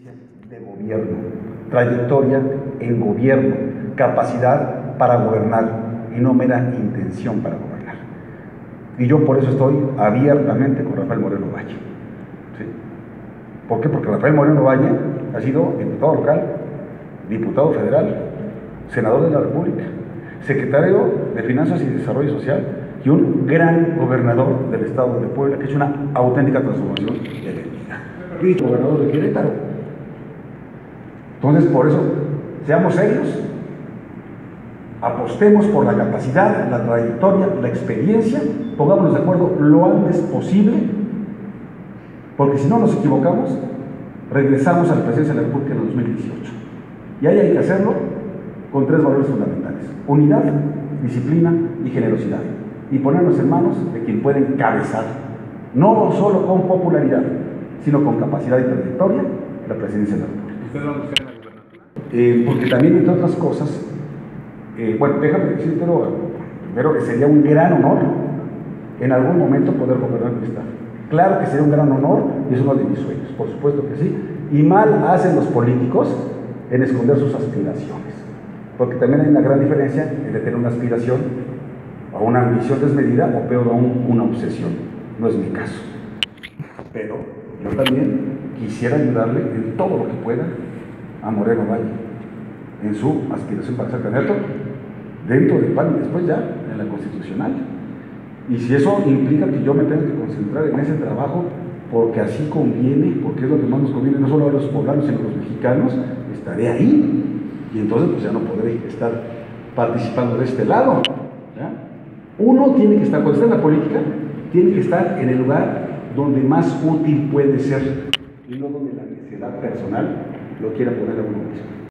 de gobierno, trayectoria en gobierno, capacidad para gobernar y no mera intención para gobernar. Y yo por eso estoy abiertamente con Rafael Moreno Valle. ¿Sí? ¿Por qué? Porque Rafael Moreno Valle ha sido diputado local, diputado federal, senador de la República, secretario de Finanzas y Desarrollo Social y un gran gobernador del estado de Puebla, que ha hecho una auténtica transformación de la vida. Y gobernador de Querétaro. Entonces, por eso, seamos serios, apostemos por la capacidad, la trayectoria, la experiencia, pongámonos de acuerdo lo antes posible, porque si no nos equivocamos, regresamos a la presidencia de la República en el 2018. Y ahí hay que hacerlo con tres valores fundamentales: unidad, disciplina y generosidad. Y ponernos en manos de quien puede encabezar, no solo con popularidad, sino con capacidad y trayectoria, la presidencia de la República. ¿Usted va a buscar en la gubernatura? Porque también, entre otras cosas, bueno, déjame decirte primero que sería un gran honor en algún momento poder gobernar mi estado. Claro que sería un gran honor y es uno de mis sueños, por supuesto que sí. Y mal hacen los políticos en esconder sus aspiraciones, porque también hay una gran diferencia entre tener una aspiración o una ambición desmedida o peor aún, una obsesión. No es mi caso. Pero yo también quisiera ayudarle en todo lo que pueda a Moreno Valle, en su aspiración para ser candidato dentro del PAN y después ya en la constitucional. Y si eso implica que yo me tenga que concentrar en ese trabajo, porque así conviene, porque es lo que más nos conviene, no solo a los poblanos, sino a los mexicanos, estaré ahí. Y entonces pues ya no podré estar participando de este lado. ¿Ya? Uno tiene que estar, cuando está en la política, tiene que estar en el lugar donde más útil puede ser, y no donde la necesidad personal lo quiera poner a uno mismo.